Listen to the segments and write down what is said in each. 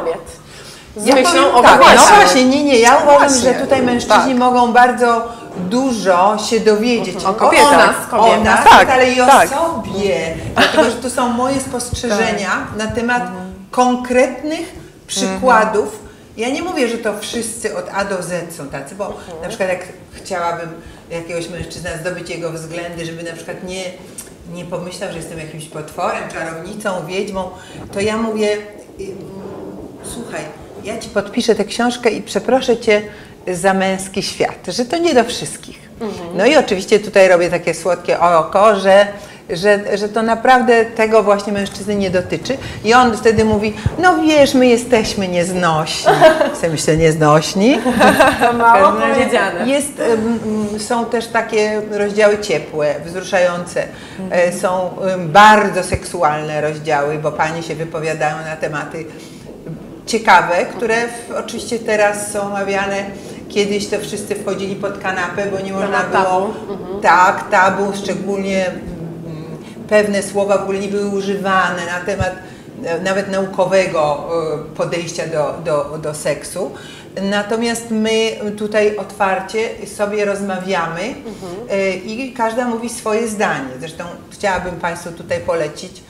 kobiet. Z Ja myślą powiem o tak, kobietach. no właśnie, nie, ja uważam, Właśnie, że tutaj mężczyźni mogą bardzo dużo się dowiedzieć O kobietach. nas, kobietach. o nas, Tak, ale i o tak. sobie. Dlatego, że to są moje spostrzeżenia na temat konkretnych przykładów. Ja nie mówię, że to wszyscy od A do Z są tacy, bo na przykład jak chciałabym jakiegoś mężczyzna zdobyć jego względy, żeby na przykład nie pomyślał, że jestem jakimś potworem, czarownicą, wiedźmą, to ja mówię, słuchaj, ja ci podpiszę tę książkę i przeproszę cię za męski świat, że to nie do wszystkich. No i oczywiście tutaj robię takie słodkie oko, że to naprawdę tego właśnie mężczyzny nie dotyczy. I on wtedy mówi, no wiesz, my jesteśmy nieznośni. Sobie myślę, nieznośni. To mało powiedziane. Są też takie rozdziały ciepłe, wzruszające. Są bardzo seksualne rozdziały, bo panie się wypowiadają na tematy ciekawe, które oczywiście teraz są omawiane. Kiedyś to wszyscy wchodzili pod kanapę, bo nie można było... Tak, tabu, szczególnie pewne słowa w ogóle nie były używane na temat nawet naukowego podejścia do seksu. Natomiast my tutaj otwarcie sobie rozmawiamy i każda mówi swoje zdanie. Zresztą chciałabym Państwu tutaj polecić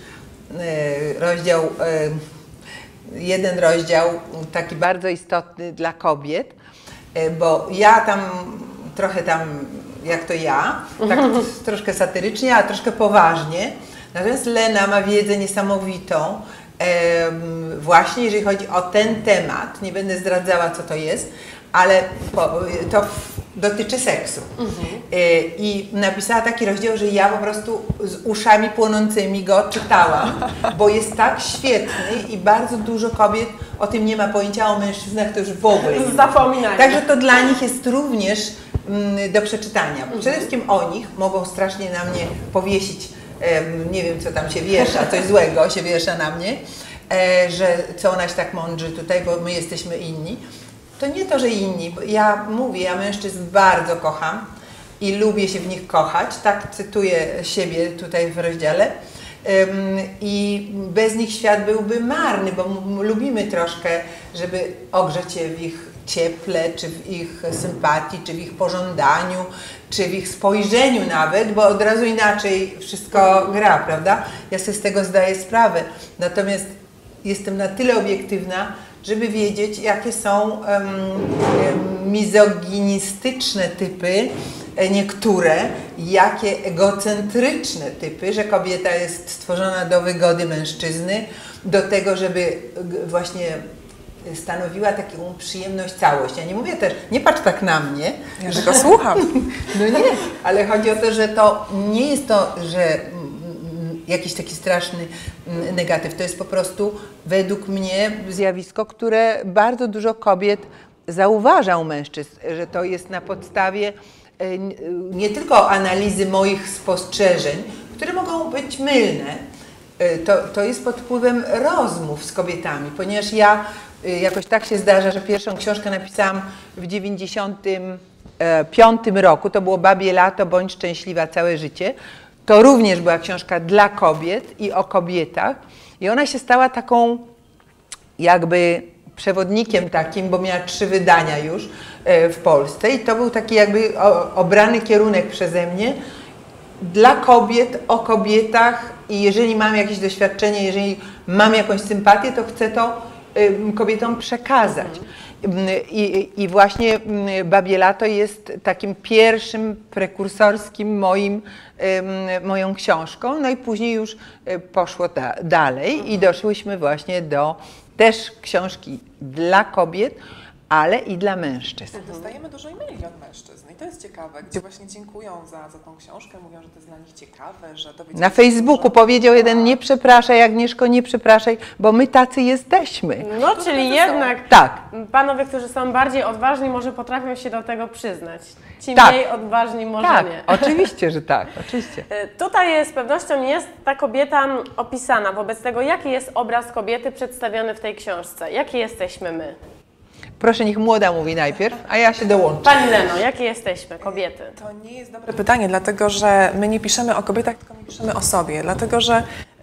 jeden rozdział taki bardzo istotny dla kobiet, bo ja trochę jak to ja, tak troszkę satyrycznie, a troszkę poważnie. Natomiast Lena ma wiedzę niesamowitą, właśnie jeżeli chodzi o ten temat. Nie będę zdradzała, co to jest, ale to dotyczy seksu. I napisała taki rozdział, że ja po prostu z uszami płonącymi go czytałam, bo jest tak świetny i bardzo dużo kobiet o tym nie ma pojęcia, o mężczyznach to już w ogóle nie ma. Zapominanie. Także to dla nich jest również do przeczytania. Przede wszystkim o nich mogą strasznie na mnie powiesić, nie wiem co tam się wiesza, coś złego się wiesza na mnie, że co ona się tak mądrzy tutaj, bo my jesteśmy inni. To nie to, że inni, bo ja mówię, ja mężczyzn bardzo kocham i lubię się w nich kochać, tak cytuję siebie tutaj w rozdziale. I bez nich świat byłby marny, bo lubimy troszkę, żeby ogrzeć się w ich cieple, czy w ich sympatii, czy w ich pożądaniu, czy w ich spojrzeniu nawet, bo od razu inaczej wszystko gra, prawda? Ja sobie z tego zdaję sprawę. Natomiast jestem na tyle obiektywna, żeby wiedzieć, jakie są mizoginistyczne typy, niektóre, jakie egocentryczne typy, że kobieta jest stworzona do wygody mężczyzny, do tego, żeby właśnie stanowiła taką przyjemność, całość. Ja nie mówię też, nie patrz tak na mnie. Ja tylko słucham. No nie, ale chodzi o to, że to nie jest to, że jakiś taki straszny negatyw. To jest po prostu według mnie zjawisko, które bardzo dużo kobiet zauważa u mężczyzn, że to jest na podstawie nie tylko analizy moich spostrzeżeń, które mogą być mylne, to jest pod wpływem rozmów z kobietami, ponieważ ja jakoś tak się zdarza, że pierwszą książkę napisałam w 95 roku, to było Babie lato, bądź szczęśliwa całe życie. To również była książka dla kobiet i o kobietach i ona się stała taką jakby przewodnikiem takim, bo miała 3 wydania już w Polsce i to był taki jakby obrany kierunek przeze mnie dla kobiet, o kobietach i jeżeli mam jakieś doświadczenie, jeżeli mam jakąś sympatię, to chcę to kobietom przekazać. I właśnie Babie lato jest takim pierwszym prekursorskim moją książką, no i później już poszło dalej i doszłyśmy właśnie do też książki dla kobiet, ale i dla mężczyzn. Dostajemy dużo e-maili od mężczyzn i to jest ciekawe, gdzie właśnie dziękują za tą książkę, mówią, że to jest dla nich ciekawe, że dowiedzieli Na się Facebooku dużo. powiedział jeden, nie przepraszaj Agnieszko, nie przepraszaj, bo my tacy jesteśmy. No, czyli jednak Tak. panowie, którzy są bardziej odważni, może potrafią się do tego przyznać. Ci Tak. mniej odważni może Tak, nie. oczywiście, że tak, oczywiście. Tutaj z pewnością jest ta kobieta opisana. Wobec tego, jaki jest obraz kobiety przedstawiony w tej książce? Jaki jesteśmy my? Proszę, niech młoda mówi najpierw, a ja się dołączę. Pani Leno, jakie jesteśmy, kobiety? To nie jest dobre pytanie, dlatego że my nie piszemy o kobietach, tylko my piszemy o sobie, dlatego że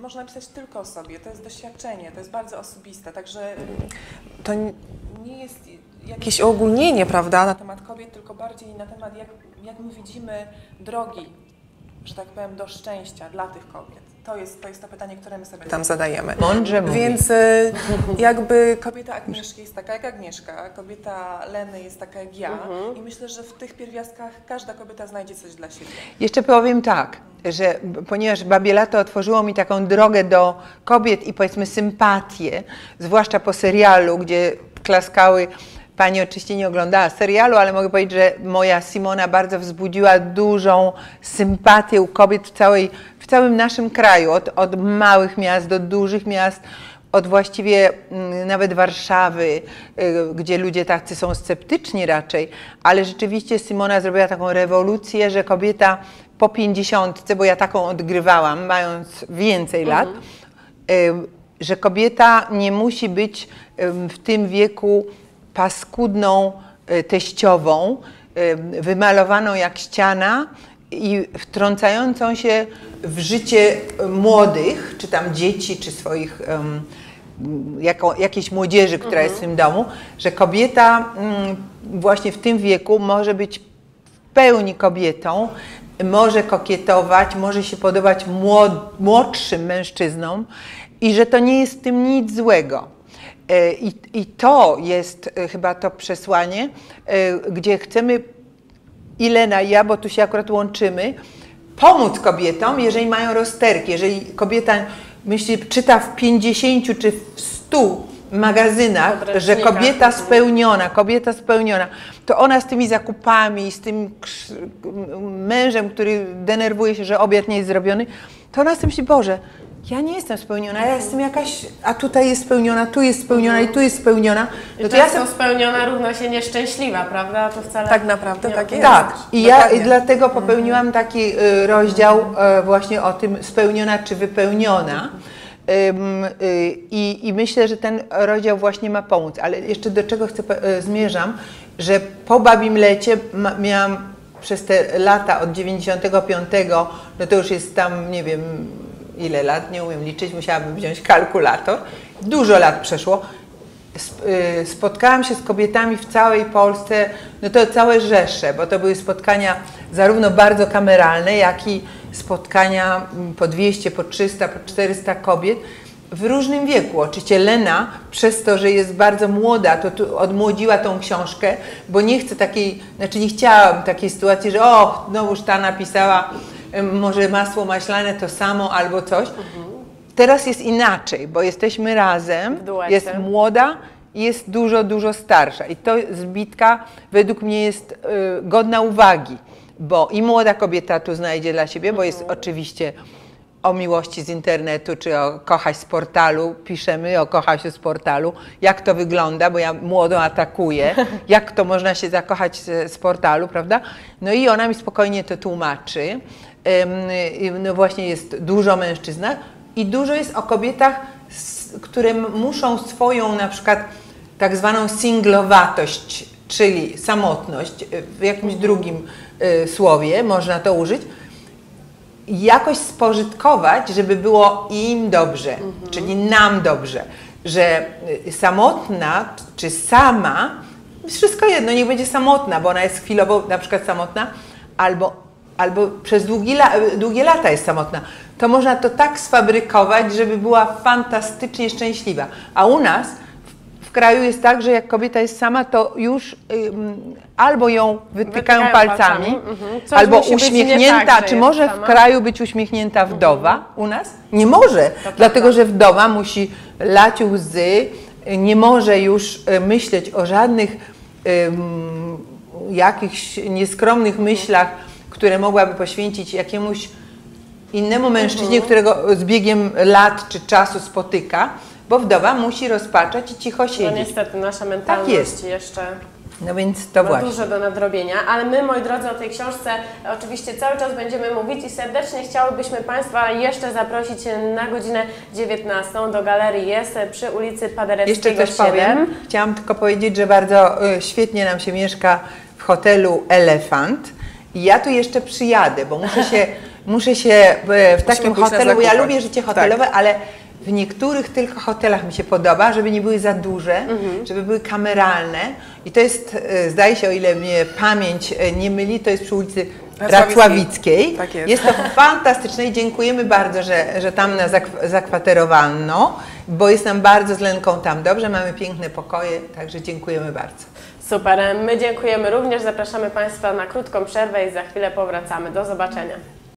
można napisać tylko o sobie, to jest doświadczenie, to jest bardzo osobiste, także to nie jest jakieś ogólnienie, prawda, na temat kobiet, tylko bardziej na temat, jak my widzimy drogi, że tak powiem, do szczęścia dla tych kobiet. To jest to pytanie, które my sobie tam zadajemy. Mądrze mówi. Więc jakby kobieta Agnieszki jest taka jak Agnieszka, kobieta Leny jest taka jak ja i myślę, że w tych pierwiastkach każda kobieta znajdzie coś dla siebie. Jeszcze powiem tak, że ponieważ Babie Lato otworzyło mi taką drogę do kobiet i powiedzmy sympatię, zwłaszcza po serialu, gdzie klaskały. Pani oczywiście nie oglądała serialu, ale mogę powiedzieć, że moja Simona bardzo wzbudziła dużą sympatię u kobiet w całym naszym kraju, od małych miast do dużych miast, od właściwie nawet Warszawy, gdzie ludzie tacy są sceptyczni raczej, ale rzeczywiście Simona zrobiła taką rewolucję, że kobieta po 50, bo ja taką odgrywałam, mając więcej lat, że kobieta nie musi być w tym wieku paskudną teściową, wymalowaną jak ściana i wtrącającą się w życie młodych, czy tam dzieci, czy swoich, jakiejś młodzieży, która jest w tym domu, że kobieta właśnie w tym wieku może być w pełni kobietą, może kokietować, może się podobać młodszym mężczyznom i że to nie jest w tym nic złego. I to jest chyba to przesłanie, gdzie chcemy, Ilena i ja, bo tu się akurat łączymy, pomóc kobietom, jeżeli mają rozterki, jeżeli kobieta myśli, czyta w 50 czy w 100 magazynach, że kobieta spełniona, to ona z tymi zakupami, z tym mężem, który denerwuje się, że obiad nie jest zrobiony, to ona sobie myśli, Boże, ja nie jestem spełniona, ja jestem jakaś, a tutaj jest spełniona, tu jest spełniona i tu jest spełniona. No to ja spełniona równa się nieszczęśliwa, prawda? To wcale tak naprawdę tak jest. Tak, i ja dlatego popełniłam taki rozdział właśnie o tym spełniona czy wypełniona. I myślę, że ten rozdział właśnie ma pomóc, ale jeszcze do czego zmierzam, że po Babim Lecie miałam przez te lata od 95, no to już jest tam, nie wiem ile lat, nie umiem liczyć, musiałabym wziąć kalkulator, dużo lat przeszło. Spotkałam się z kobietami w całej Polsce, no to całe rzesze, bo to były spotkania zarówno bardzo kameralne, jak i spotkania po 200, po 300, po 400 kobiet w różnym wieku. Oczywiście Lena, przez to, że jest bardzo młoda, to tu odmłodziła tą książkę, bo nie chcę takiej, znaczy nie chciałam takiej sytuacji, że o, znowuż ta napisała może masło maślane to samo albo coś. Teraz jest inaczej, bo jesteśmy razem, jest młoda i jest dużo starsza. I to zbitka według mnie jest godna uwagi, bo i młoda kobieta tu znajdzie dla siebie, bo jest oczywiście o miłości z internetu, czy o kochaś z portalu, piszemy o kochasiu z portalu, jak to wygląda, bo ja młodą atakuję, jak to można się zakochać z portalu, prawda? No i ona mi spokojnie to tłumaczy. No właśnie jest dużo o mężczyznach i dużo jest o kobietach, które muszą swoją na przykład tak zwaną singlowatość, czyli samotność, w jakimś drugim słowie można to użyć, jakoś spożytkować, żeby było im dobrze, czyli nam dobrze, że samotna czy sama, wszystko jedno, niech będzie samotna, bo ona jest chwilowo na przykład samotna, albo przez długie lata jest samotna, to można to tak sfabrykować, żeby była fantastycznie szczęśliwa. A u nas w kraju jest tak, że jak kobieta jest sama, to już albo ją wytykają palcami, albo uśmiechnięta, tak, czy może w kraju być uśmiechnięta wdowa u nas? Nie może, dlatego że wdowa musi lać łzy, nie może już myśleć o żadnych jakichś nieskromnych myślach, które mogłaby poświęcić jakiemuś innemu mężczyźnie, którego z biegiem lat czy czasu spotyka, bo wdowa musi rozpaczać i cicho siedzieć. No niestety, nasza mentalność tak jest. jeszcze no więc to właśnie. Dużo do nadrobienia, ale my, moi drodzy, o tej książce oczywiście cały czas będziemy mówić i serdecznie chciałybyśmy Państwa jeszcze zaprosić na godzinę 19 do Galerii Jest przy ulicy Paderewskiego Jeszcze coś 7. powiem. Chciałam tylko powiedzieć, że bardzo świetnie nam się mieszka w hotelu Elefant i ja tu jeszcze przyjadę, bo muszę się muszę się w takim pójść na hotelu, bo ja zakupy. lubię życie hotelowe, ale w niektórych tylko hotelach mi się podoba, żeby nie były za duże, żeby były kameralne. I to jest, zdaje się, o ile mnie pamięć nie myli, to jest przy ulicy Racławickiej. Tak jest. Jest to fantastyczne i dziękujemy bardzo, że tam nas zakwaterowano, bo jest nam bardzo z Lenką tam dobrze, mamy piękne pokoje, także dziękujemy bardzo. Super, my dziękujemy również, zapraszamy Państwa na krótką przerwę i za chwilę powracamy. Do zobaczenia.